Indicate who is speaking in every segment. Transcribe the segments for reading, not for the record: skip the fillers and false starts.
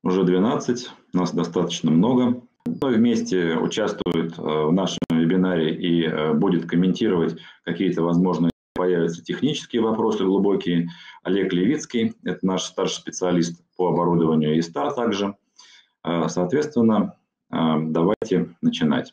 Speaker 1: уже 12, нас достаточно много. Кто вместе участвует в нашем вебинаре и будет комментировать какие-то, возможно, появятся технические вопросы глубокие. Олег Левицкий, это наш старший специалист по оборудованию E-Star также. Соответственно, давайте начинать.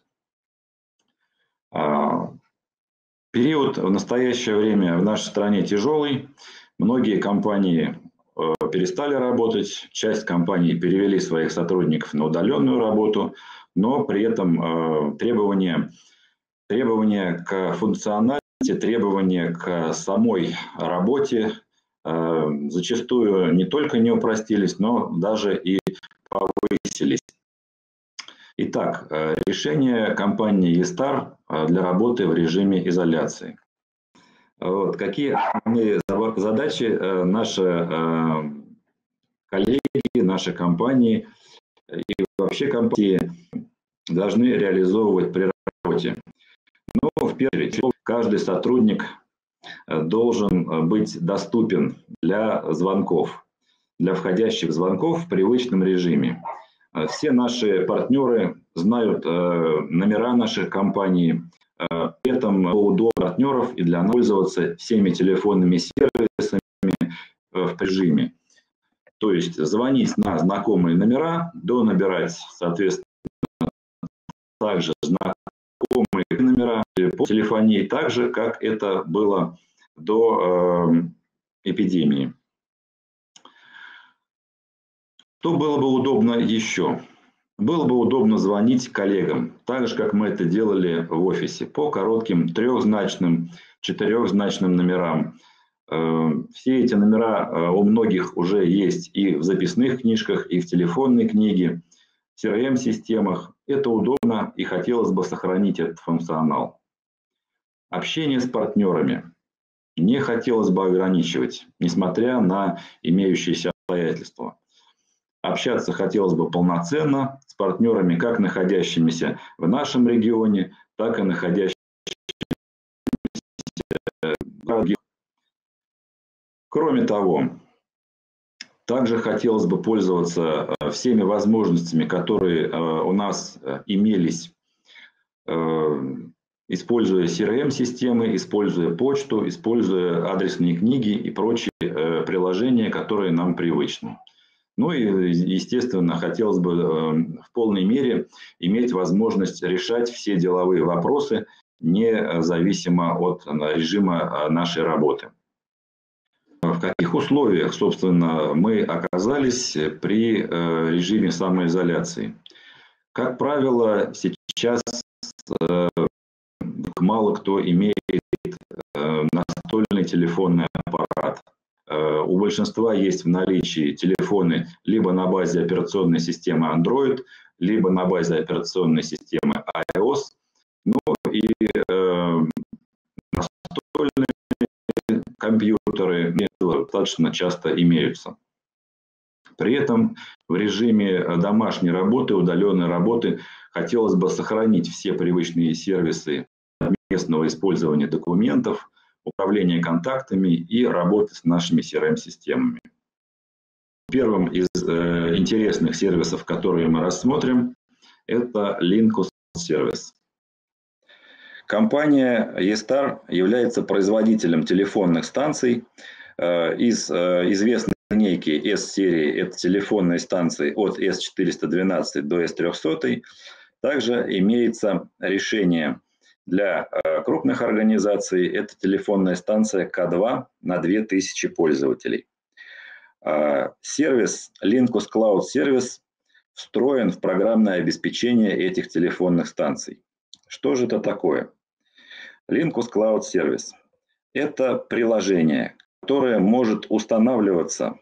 Speaker 1: Период в настоящее время в нашей стране тяжелый. Многие компании перестали работать, часть компаний перевели своих сотрудников на удаленную работу, но при этом требования к функциональности, требования к самой работе зачастую не только не упростились, но даже и повысились. Итак, решение компании E-Star для работы в режиме изоляции. Вот, какие основные задачи наши коллеги, наши компании и вообще компании должны реализовывать при работе? Ну, в первую очередь, каждый сотрудник должен быть доступен для звонков, для входящих звонков в привычном режиме. Все наши партнеры знают номера наших компаний, при этом удобно партнеров и для нас пользоваться всеми телефонными сервисами в режиме. То есть звонить на знакомые номера, набирать, соответственно, также знакомые номера по телефонии, так же, как это было до эпидемии. Что было бы удобно еще? Было бы удобно звонить коллегам, так же, как мы это делали в офисе, по коротким трехзначным, четырехзначным номерам. Все эти номера у многих уже есть и в записных книжках, и в телефонной книге, в CRM-системах. Это удобно, и хотелось бы сохранить этот функционал. Общение с партнерами не хотелось бы ограничивать, несмотря на имеющиеся обстоятельства. Общаться хотелось бы полноценно с партнерами, как находящимися в нашем регионе, так и находящимися в других. Кроме того, также хотелось бы пользоваться всеми возможностями, которые у нас имелись, используя CRM-системы, используя почту, используя адресные книги и прочие приложения, которые нам привычны. Ну и, естественно, хотелось бы в полной мере иметь возможность решать все деловые вопросы, независимо от режима нашей работы. В каких условиях, собственно, мы оказались при режиме самоизоляции? Как правило, сейчас мало кто имеет настольный телефонный аппарат. У большинства есть в наличии телефоны либо на базе операционной системы Android, либо на базе операционной системы iOS. Ну и настольные компьютеры достаточно часто имеются. При этом в режиме домашней работы, удаленной работы хотелось бы сохранить все привычные сервисы местного использования документов, управления контактами и работы с нашими CRM-системами. Первым из интересных сервисов, которые мы рассмотрим, это Linkus сервис. Компания E-Star является производителем телефонных станций из известной линейки S-серии. Это телефонные станции от S412 до S300. Также имеется решение для крупных организаций. Это телефонная станция К2 на 2000 пользователей. Сервис Linkus Cloud Service встроен в программное обеспечение этих телефонных станций. Что же это такое? Linkus Cloud Service – это приложение, которое может устанавливаться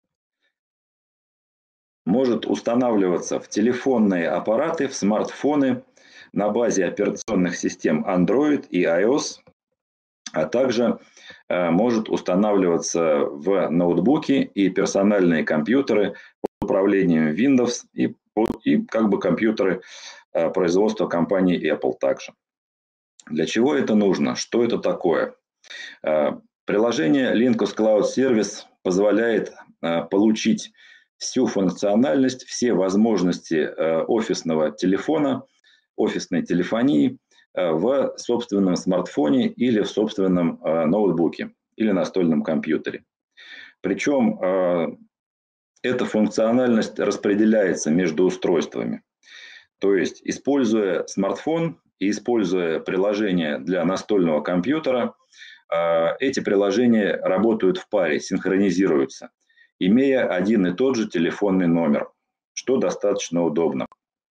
Speaker 1: в телефонные аппараты, в смартфоны на базе операционных систем Android и iOS, а также может устанавливаться в ноутбуки и персональные компьютеры под управлением Windows и как бы компьютеры производства компании Apple также. Для чего это нужно? Что это такое? Приложение Linkus Cloud Service позволяет получить всю функциональность, все возможности офисного телефона, офисной телефонии в собственном смартфоне или в собственном ноутбуке или настольном компьютере. Причем эта функциональность распределяется между устройствами. То есть, используя смартфон и используя приложение для настольного компьютера, эти приложения работают в паре, синхронизируются, имея один и тот же телефонный номер, что достаточно удобно.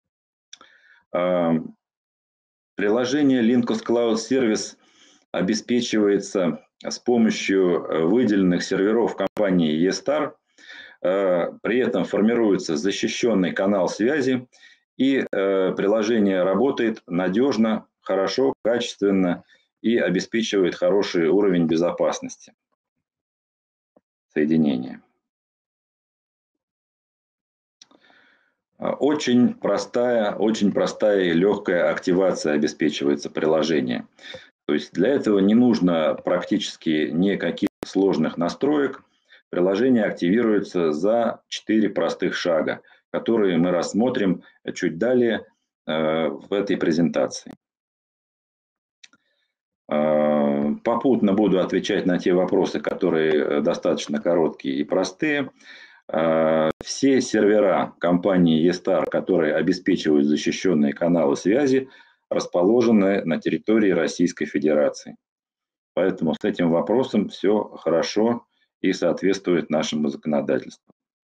Speaker 1: Приложение Linux Cloud Service обеспечивается с помощью выделенных серверов компании E-Star. При этом формируется защищенный канал связи, и приложение работает надежно, хорошо, качественно и обеспечивает хороший уровень безопасности соединения. Очень простая и легкая активация обеспечивается приложение. То есть для этого не нужно практически никаких сложных настроек. Приложение активируется за 4 простых шага, которые мы рассмотрим чуть далее в этой презентации. Попутно буду отвечать на те вопросы, которые достаточно короткие и простые. Все сервера компании E-Star, которые обеспечивают защищенные каналы связи, расположены на территории Российской Федерации. Поэтому с этим вопросом все хорошо и соответствует нашему законодательству.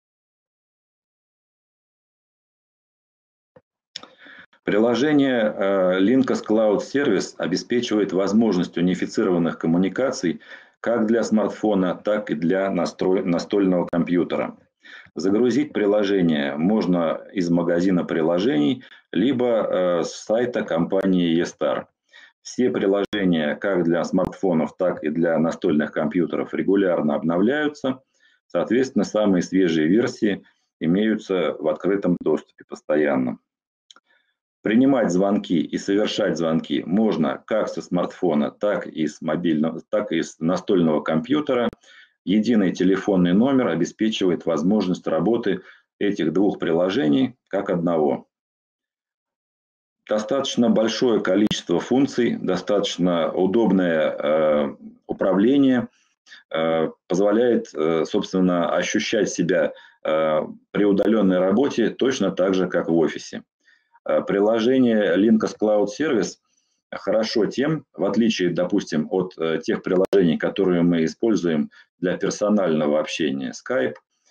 Speaker 1: Приложение Linux Cloud Service обеспечивает возможность унифицированных коммуникаций как для смартфона, так и для настольного компьютера. Загрузить приложение можно из магазина приложений, либо с сайта компании E-Star. Все приложения как для смартфонов, так и для настольных компьютеров регулярно обновляются. Соответственно, самые свежие версии имеются в открытом доступе постоянно. Принимать звонки и совершать звонки можно как со смартфона, так и с мобильного, так и с настольного компьютера. Единый телефонный номер обеспечивает возможность работы этих двух приложений как одного. Достаточно большое количество функций, достаточно удобное управление позволяет, собственно, ощущать себя при удаленной работе точно так же, как в офисе. Приложение Linux Cloud Service хорошо тем, в отличие, допустим, от тех приложений, которые мы используем для персонального общения, Skype,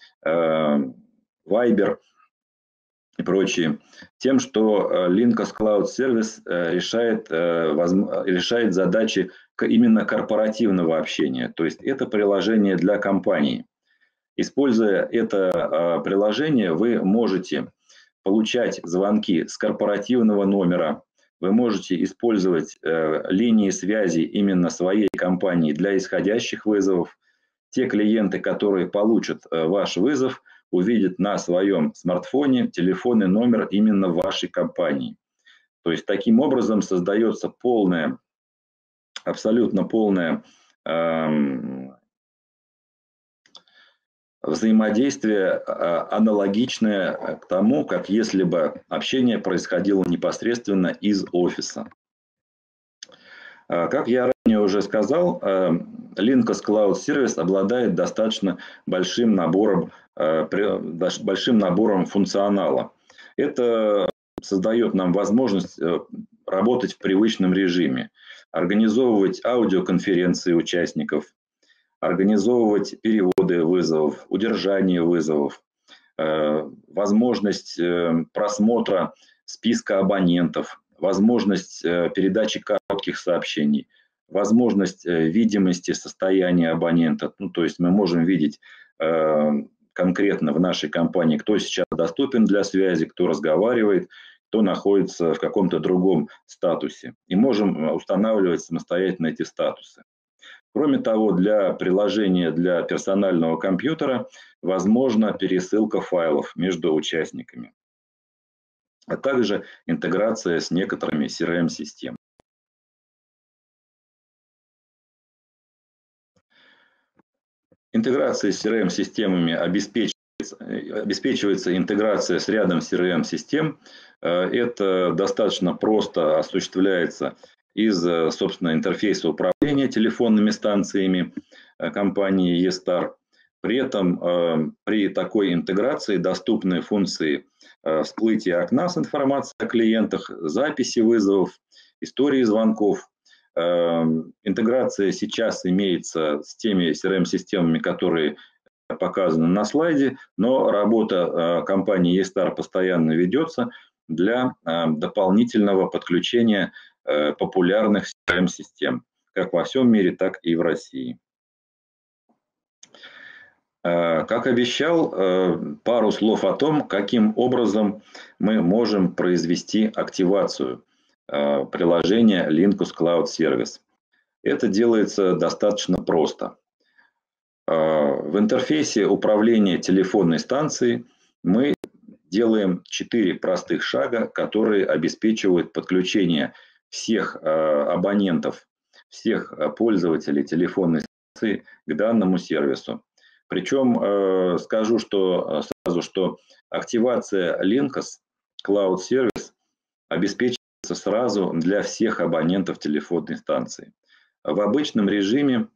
Speaker 1: Viber и прочие, тем, что Linux Cloud Service решает задачи именно корпоративного общения. То есть это приложение для компании. Используя это приложение, вы можете получать звонки с корпоративного номера, вы можете использовать линии связи именно своей компании для исходящих вызовов. Те клиенты, которые получат ваш вызов, увидят на своем смартфоне телефонный номер именно вашей компании. То есть таким образом создается абсолютно полное взаимодействие, аналогичное к тому, как если бы общение происходило непосредственно из офиса. Как я ранее уже сказал, Linux Cloud Service обладает достаточно большим набором функционала. Это создает нам возможность работать в привычном режиме, организовывать аудиоконференции участников, организовывать переводы вызовов, удержание вызовов, возможность просмотра списка абонентов, возможность передачи коротких сообщений, возможность видимости состояния абонента. Ну, то есть мы можем видеть конкретно в нашей компании, кто сейчас доступен для связи, кто разговаривает, кто находится в каком-то другом статусе. И можем устанавливать самостоятельно эти статусы. Кроме того, для приложения для персонального компьютера возможна пересылка файлов между участниками, а также интеграция с некоторыми CRM-системами. Интеграция с CRM-системами обеспечивает обеспечивается интеграция с рядом CRM-систем. Это достаточно просто осуществляется из, собственно, интерфейса управления телефонными станциями компании E-Star. При этом при такой интеграции доступны функции всплытия окна с информацией о клиентах, записи вызовов, истории звонков. Интеграция сейчас имеется с теми CRM-системами, которые показаны на слайде, но работа компании E-Star постоянно ведется для дополнительного подключения популярных CRM-систем, как во всем мире, так и в России. Как обещал, пару слов о том, каким образом мы можем произвести активацию приложения Linkus Cloud Service. Это делается достаточно просто. В интерфейсе управления телефонной станцией мы делаем 4 простых шага, которые обеспечивают подключение всех абонентов, всех пользователей телефонной станции к данному сервису. Причем скажу сразу, что активация Linkus Cloud Service обеспечивается сразу для всех абонентов телефонной станции. В обычном режиме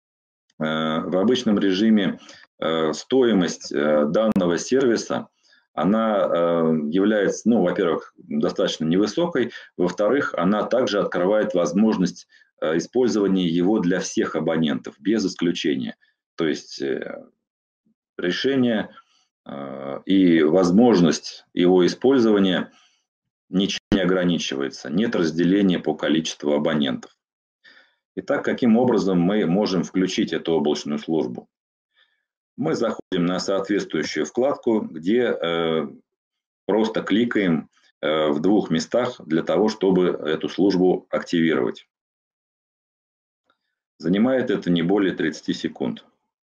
Speaker 1: стоимость данного сервиса, она является, во-первых, достаточно невысокой, во-вторых, она также открывает возможность использования его для всех абонентов, без исключения. То есть решение и возможность его использования ничем не ограничивается, нет разделения по количеству абонентов. Итак, каким образом мы можем включить эту облачную службу? Мы заходим на соответствующую вкладку, где просто кликаем в 2 местах для того, чтобы эту службу активировать. Занимает это не более 30 секунд.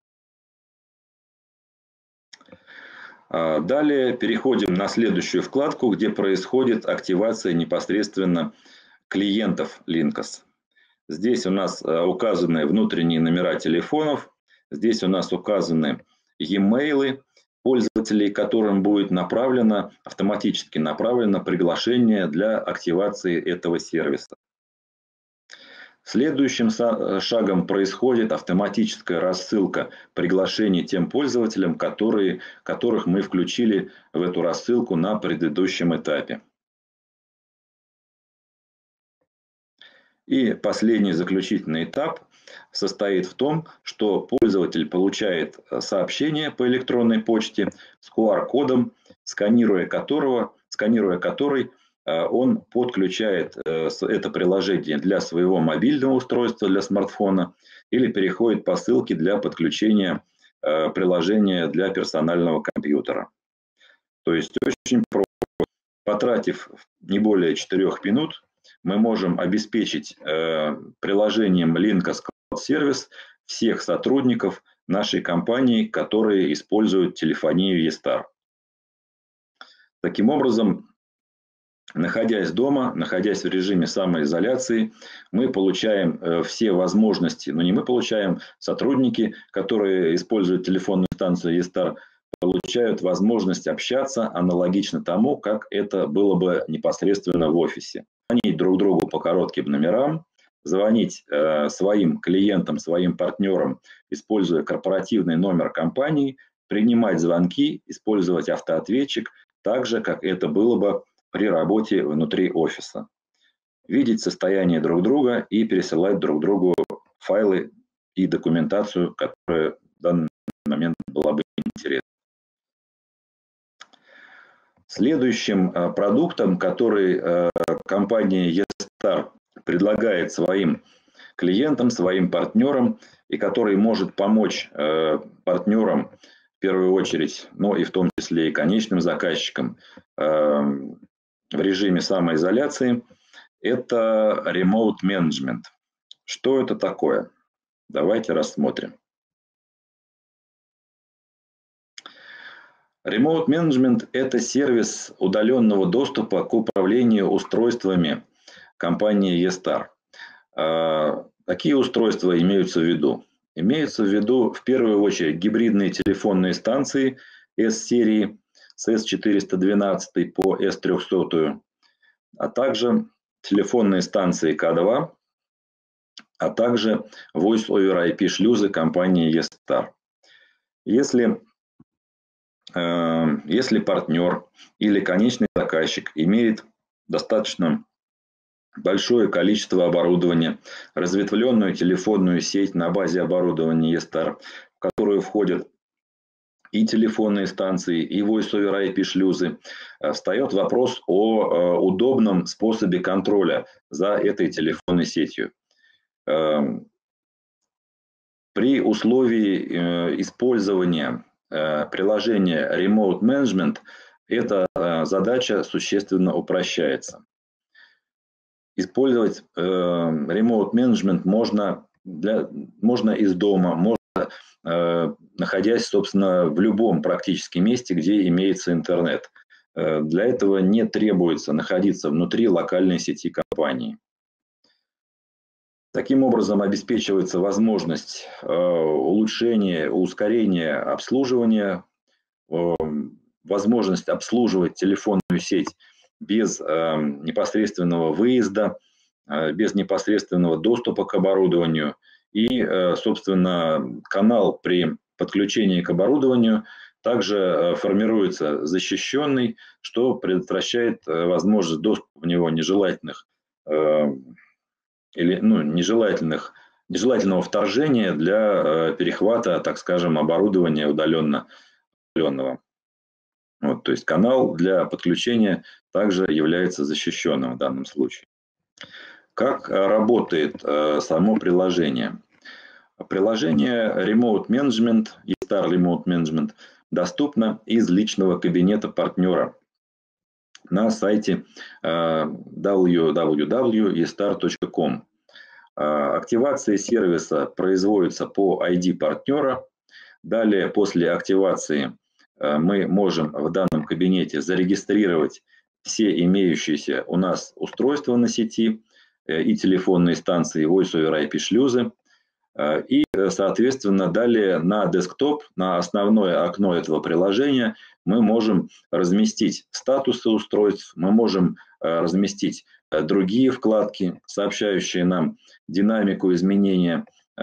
Speaker 1: Далее переходим на следующую вкладку, где происходит активация непосредственно клиентов Linkus. Здесь у нас указаны внутренние номера телефонов, здесь у нас указаны e-mail пользователей, которым будет автоматически направлено приглашение для активации этого сервиса. Следующим шагом происходит автоматическая рассылка приглашений тем пользователям, которых мы включили в эту рассылку на предыдущем этапе. И последний заключительный этап состоит в том, что пользователь получает сообщение по электронной почте с QR-кодом, сканируя который он подключает это приложение для своего мобильного устройства, для смартфона, или переходит по ссылке для подключения приложения для персонального компьютера. То есть очень просто. Потратив не более 4 минут, мы можем обеспечить приложением Linkus Cloud Service всех сотрудников нашей компании, которые используют телефонию E-Star. Таким образом, находясь дома, находясь в режиме самоизоляции, мы получаем все возможности, но не мы получаем, сотрудники, которые используют телефонную станцию E-Star, получают возможность общаться аналогично тому, как это было бы непосредственно в офисе. Звонить друг другу по коротким номерам, звонить своим клиентам, своим партнерам, используя корпоративный номер компании, принимать звонки, использовать автоответчик, так же, как это было бы при работе внутри офиса. Видеть состояние друг друга и пересылать друг другу файлы и документацию, которая в данный момент была бы интересна. Следующим продуктом, который компания E-Star предлагает своим клиентам, своим партнерам, и который может помочь партнерам в первую очередь, но и в том числе и конечным заказчикам в режиме самоизоляции, это Remote Management. Что это такое? Давайте рассмотрим. Remote Management – это сервис удаленного доступа к управлению устройствами компании E-Star. Какие устройства имеются в виду? Имеются в виду в первую очередь гибридные телефонные станции S-серии с S412 по S300, а также телефонные станции К2, а также Voice over IP шлюзы компании E-Star. Если партнер или конечный заказчик имеет достаточно большое количество оборудования, разветвленную телефонную сеть на базе оборудования E-Star, в которую входят и телефонные станции, и Voice over IP шлюзы, встает вопрос о удобном способе контроля за этой телефонной сетью. При условии использования приложения Remote Management эта задача существенно упрощается. Использовать Remote Management можно из дома, можно находясь, собственно, в любом практически месте, где имеется интернет. Для этого не требуется находиться внутри локальной сети компании. Таким образом, обеспечивается возможность улучшения, ускорения обслуживания, возможность обслуживать телефонную сеть без непосредственного выезда, без непосредственного доступа к оборудованию. И, собственно, канал при подключении к оборудованию также формируется защищенный, что предотвращает возможность доступа в него нежелательного вторжения для перехвата, так скажем, оборудования удаленного. Вот, то есть канал для подключения также является защищенным в данном случае. Как работает само приложение? Приложение Remote Management, E-Star Remote Management, доступно из личного кабинета партнера на сайте www.estar.com. Активация сервиса производится по ID партнера. Далее, после активации, мы можем в данном кабинете зарегистрировать все имеющиеся у нас устройства на сети и телефонные станции, Voice over IP шлюзы. И, соответственно, далее на десктоп, на основное окно этого приложения мы можем разместить статусы устройств, мы можем разместить другие вкладки, сообщающие нам динамику изменения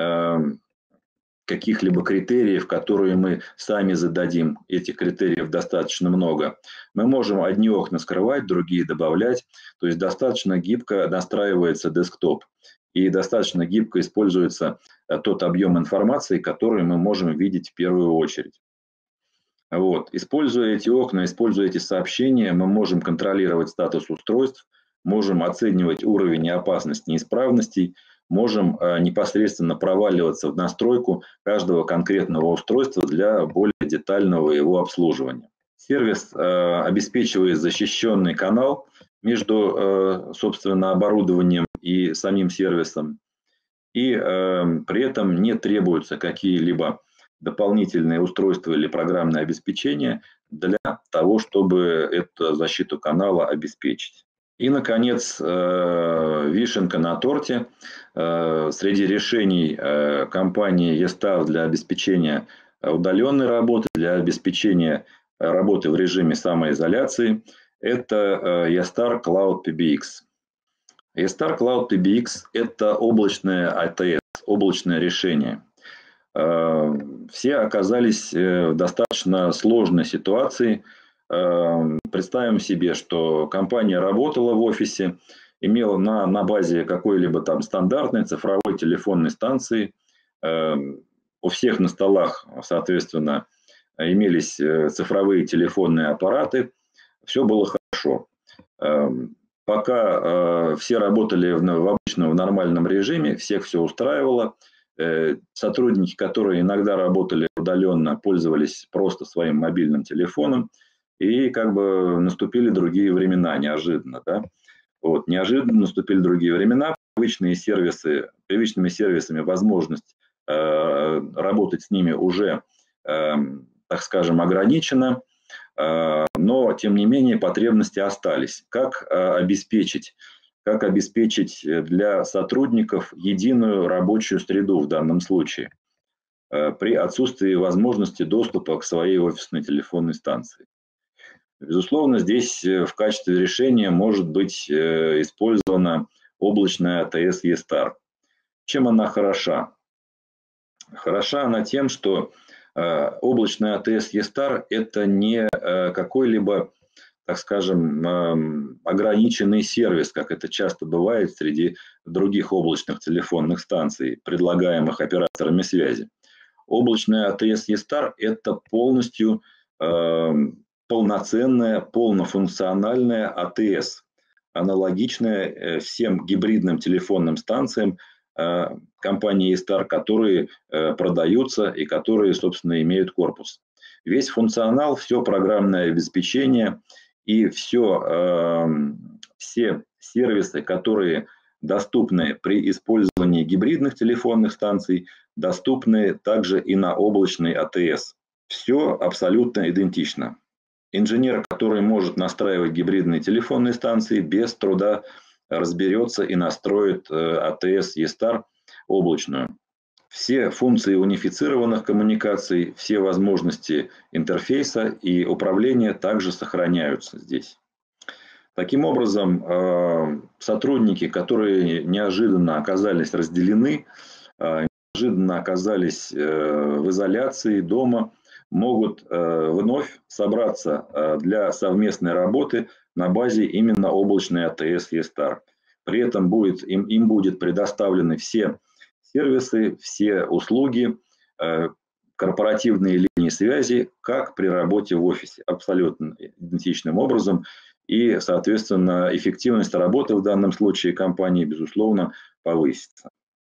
Speaker 1: каких-либо критериев, которые мы сами зададим. Этих критериев достаточно много. Мы можем одни окна скрывать, другие добавлять. То есть достаточно гибко настраивается десктоп. И достаточно гибко используется тот объем информации, который мы можем видеть в первую очередь. Вот. Используя эти окна, используя эти сообщения, мы можем контролировать статус устройств, можем оценивать уровень опасности неисправностей, можем непосредственно проваливаться в настройку каждого конкретного устройства для более детального его обслуживания. Сервис обеспечивает защищенный канал между, собственно, оборудованием и самим сервисом. И при этом не требуются какие-либо дополнительные устройства или программное обеспечение для того, чтобы эту защиту канала обеспечить. И, наконец, вишенка на торте. Среди решений компании E-Star для обеспечения удаленной работы, для обеспечения работы в режиме самоизоляции, это E-Star Cloud PBX. E-Star Cloud PBX – это облачное АТС, облачное решение. Все оказались в достаточно сложной ситуации. Представим себе, что компания работала в офисе, имела на базе какой-либо там стандартной цифровой телефонной станции. У всех на столах, соответственно, имелись цифровые телефонные аппараты. Все было хорошо. Пока все работали в обычном, в нормальном режиме, всех все устраивало. Сотрудники, которые иногда работали удаленно, пользовались просто своим мобильным телефоном. И как бы наступили другие времена, неожиданно. Да? Вот, неожиданно наступили другие времена. Привычными сервисами возможность работать с ними уже, так скажем, ограничена. Но, тем не менее, потребности остались. Как обеспечить для сотрудников единую рабочую среду в данном случае? при отсутствии возможности доступа к своей офисной телефонной станции. Безусловно, здесь в качестве решения может быть использована облачная АТС eStar. Чем она хороша? Хороша она тем, что облачная АТС eStar – это не какой-либо, так скажем, ограниченный сервис, как это часто бывает среди других облачных телефонных станций, предлагаемых операторами связи. Облачная АТС eStar – это полностью полноценная, полнофункциональная АТС, аналогичная всем гибридным телефонным станциям компании eStar, которые продаются и которые, собственно, имеют корпус. Весь функционал, все программное обеспечение и все сервисы, которые доступны при использовании гибридных телефонных станций, доступны также и на облачной АТС. Все абсолютно идентично. Инженер, который может настраивать гибридные телефонные станции, без труда разберется и настроит АТС eStar облачную. Все функции унифицированных коммуникаций, все возможности интерфейса и управления также сохраняются здесь. Таким образом, сотрудники, которые неожиданно оказались разделены, неожиданно оказались в изоляции дома, могут вновь собраться для совместной работы на базе именно облачной АТС eStar. При этом им будет предоставлены все сервисы, все услуги, корпоративные линии связи, как при работе в офисе, абсолютно идентичным образом. И, соответственно, эффективность работы в данном случае компании, безусловно, повысится.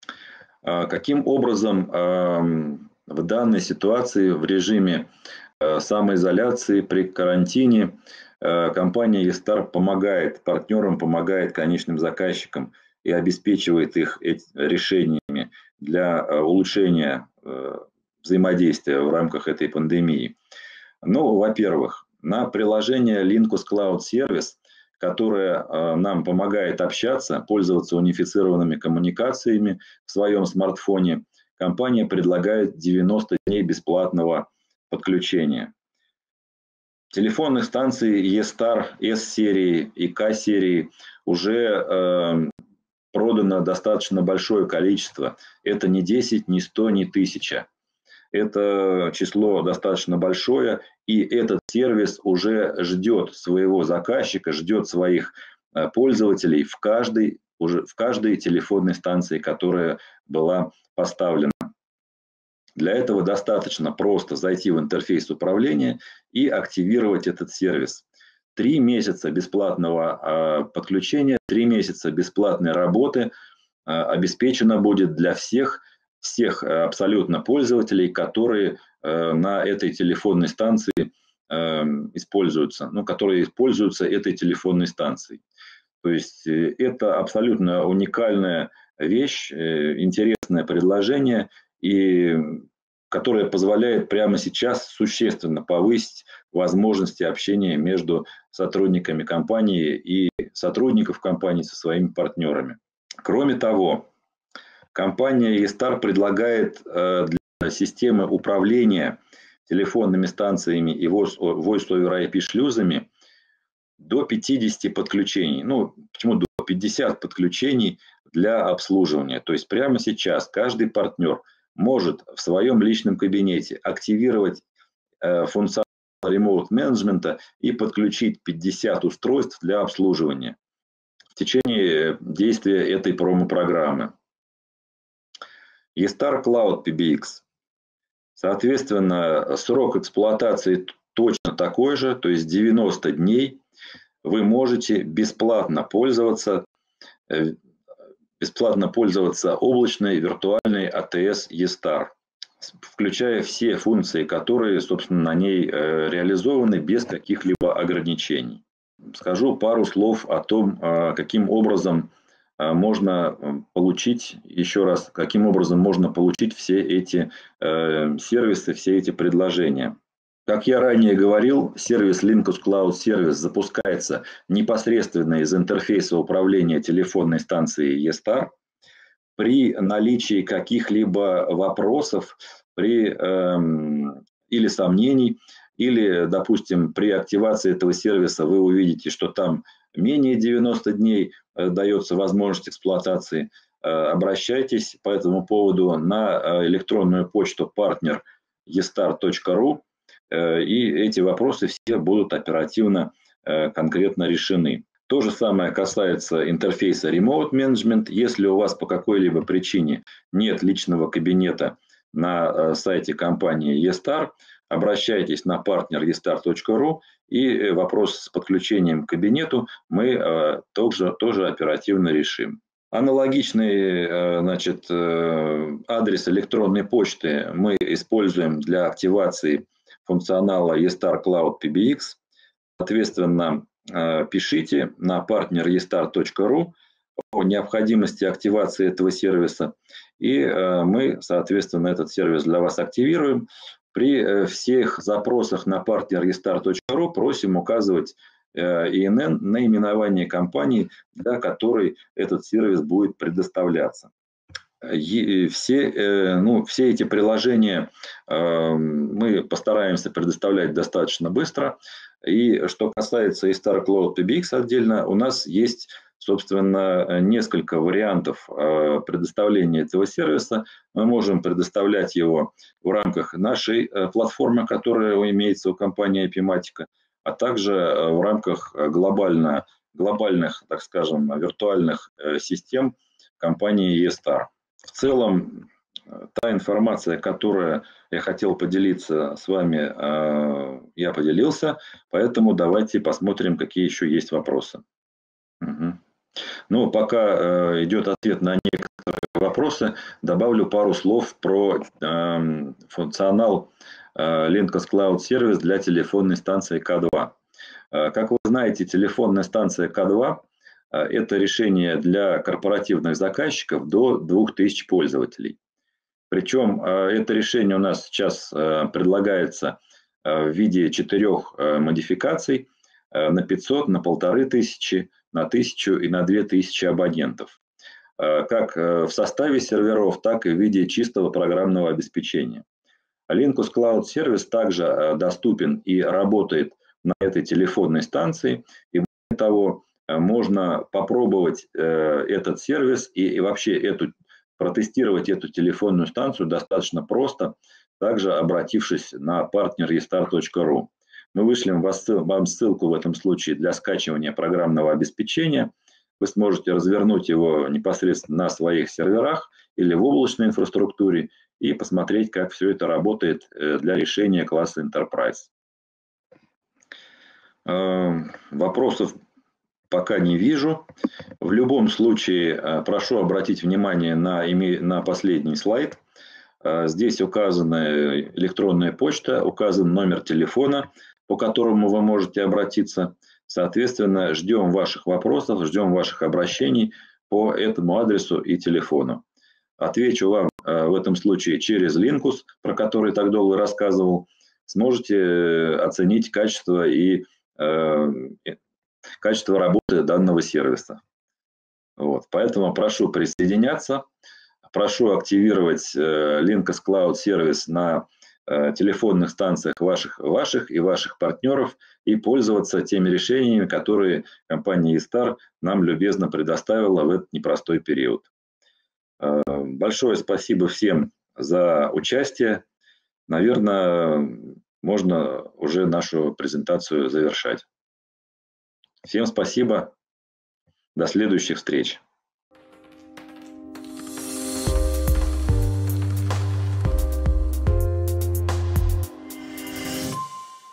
Speaker 1: Каким образом в данной ситуации, в режиме самоизоляции, при карантине, компания eStar помогает партнерам, помогает конечным заказчикам и обеспечивает их решениями для улучшения взаимодействия в рамках этой пандемии? Ну, во-первых, на приложение Linkus Cloud Service, которое нам помогает общаться, пользоваться унифицированными коммуникациями в своем смартфоне, компания предлагает 90 дней бесплатного подключения. Телефонных станций eStar S-серии и K-серии уже продано достаточно большое количество. Это не 10, не 100, не 1000. Это число достаточно большое, и этот сервис уже ждет своего заказчика, ждет своих пользователей в каждой телефонной станции, которая была поставлена. Для этого достаточно просто зайти в интерфейс управления и активировать этот сервис. 3 месяца бесплатного подключения, 3 месяца бесплатной работы обеспечено будет для всех абсолютно пользователей, которые на этой телефонной станции используются, которые используются этой телефонной станцией. То есть это абсолютно уникальная вещь, интересное предложение, и которое позволяет прямо сейчас существенно повысить возможности общения между сотрудниками компании и сотрудников компании со своими партнерами. Кроме того, компания eStar предлагает для системы управления телефонными станциями и Voice-over IP-шлюзами до 50 подключений. Ну, почему до 50 подключений для обслуживания? То есть прямо сейчас каждый партнер может в своем личном кабинете активировать функционал ремоут-менеджмента и подключить 50 устройств для обслуживания в течение действия этой промо-программы. eStar Cloud PBX. Соответственно, срок эксплуатации точно такой же, то есть 90 дней. Вы можете бесплатно пользоваться облачной виртуальной АТС eStar, включая все функции, которые, собственно, на ней реализованы без каких-либо ограничений. Скажу пару слов о том, каким образом можно получить, каким образом можно получить все эти сервисы, все эти предложения. Как я ранее говорил, сервис Linkus Cloud Service запускается непосредственно из интерфейса управления телефонной станцией eStar. При наличии каких-либо вопросов или сомнений, или, допустим, при активации этого сервиса вы увидите, что там менее 90 дней дается возможность эксплуатации, обращайтесь по этому поводу на электронную почту partner.estar.ru, и эти вопросы все будут оперативно конкретно решены. То же самое касается интерфейса Remote Management. Если у вас по какой-либо причине нет личного кабинета на сайте компании eStar, обращайтесь на partner.estar.ru, и вопрос с подключением к кабинету мы тоже оперативно решим. Аналогичный адрес электронной почты мы используем для активации функционала eStar Cloud PBX. Соответственно, пишите на partner.estar.ru о необходимости активации этого сервиса, и мы, соответственно, этот сервис для вас активируем. При всех запросах на partner.estar.ru просим указывать ИНН, наименование компании, для которой этот сервис будет предоставляться. Все эти приложения мы постараемся предоставлять достаточно быстро. И что касается eStar Cloud PBX отдельно, у нас есть, собственно, несколько вариантов предоставления этого сервиса. Мы можем предоставлять его в рамках нашей платформы, которая имеется у компании Epimatica, а также в рамках глобальных, так скажем, виртуальных систем компании eStar. В целом, та информация, которую я хотел поделиться с вами, я поделился, поэтому давайте посмотрим, какие еще есть вопросы. Угу. Ну, пока идет ответ на некоторые вопросы, добавлю пару слов про функционал Linkus Cloud Service для телефонной станции К2. Как вы знаете, телефонная станция К2 – это решение для корпоративных заказчиков до 2000 пользователей. Причем это решение у нас сейчас предлагается в виде 4 модификаций на 500, на 1500, на 1000 и на 2000 абонентов. Как в составе серверов, так и в виде чистого программного обеспечения. Linkus Cloud Service также доступен и работает на этой телефонной станции. И более того, можно попробовать этот сервис и вообще протестировать эту телефонную станцию достаточно просто, также обратившись на partner.estar.ru. Мы вышлем вам ссылку в этом случае для скачивания программного обеспечения. Вы сможете развернуть его непосредственно на своих серверах или в облачной инфраструктуре и посмотреть, как все это работает для решения класса Enterprise. Вопросов пока не вижу. В любом случае, прошу обратить внимание на последний слайд. Здесь указана электронная почта, указан номер телефона, по которому вы можете обратиться. Соответственно, ждем ваших вопросов, ждем ваших обращений по этому адресу и телефону. Отвечу вам в этом случае через Linkus, про который так долго рассказывал. Сможете оценить качество работы данного сервиса. Вот. Поэтому прошу присоединяться, прошу активировать Linkus Cloud Service на телефонных станциях ваших и ваших партнеров и пользоваться теми решениями, которые компания eStar нам любезно предоставила в этот непростой период. Большое спасибо всем за участие. Наверное, можно уже нашу презентацию завершать. Всем спасибо. До следующих встреч.